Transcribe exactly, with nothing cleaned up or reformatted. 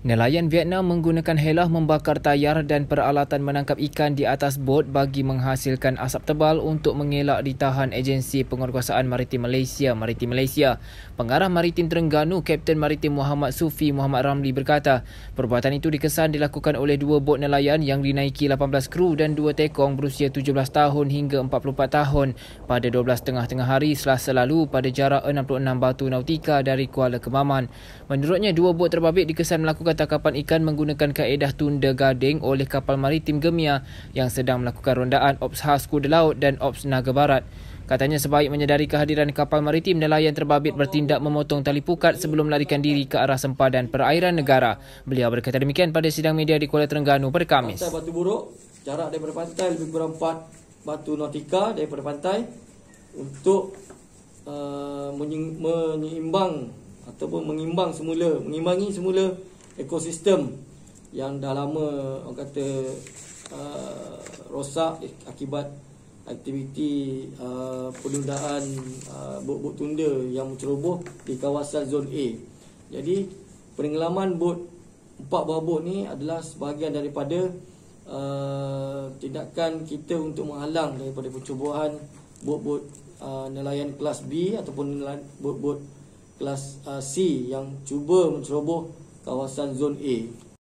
Nelayan Vietnam menggunakan helah membakar tayar dan peralatan menangkap ikan di atas bot bagi menghasilkan asap tebal untuk mengelak ditahan Agensi Penguatkuasaan Maritim Malaysia Maritim Malaysia. Pengarah Maritim Terengganu, Kapten Maritim Muhammad Sufi Muhammad Ramli berkata, perbuatan itu dikesan dilakukan oleh dua bot nelayan yang dinaiki lapan belas kru dan dua tekong berusia tujuh belas tahun hingga empat puluh empat tahun pada dua belas tengah tengah hari Selasa lalu pada jarak enam puluh enam batu nautika dari Kuala Kemaman. Menurutnya, dua bot terbabit dikesan melakukan tangkapan ikan menggunakan kaedah tunda gading oleh kapal maritim Gemia yang sedang melakukan rondaan Ops Khas Kuda Laut dan Ops Naga Barat. Katanya sebaik menyedari kehadiran kapal maritim, nelayan terbabit bertindak memotong tali pukat sebelum melarikan diri ke arah sempadan perairan negara. Beliau berkata demikian pada sidang media di Kuala Terengganu pada Khamis. Pantai Batu Buruk, jarak daripada pantai lebih kurang empat batu nautika daripada pantai untuk uh, menyeimbang ataupun mengimbang semula, mengimbangi semula ekosistem yang dah lama orang kata uh, rosak akibat aktiviti uh, penundaan uh, bot-bot tunda yang menceroboh di kawasan zon A. Jadi penenggelaman bot, empat buah bot ni adalah sebahagian daripada uh, tindakan kita untuk menghalang daripada pencubuhan bot-bot uh, nelayan kelas B ataupun bot-bot kelas uh, C yang cuba menceroboh kawasan zon A.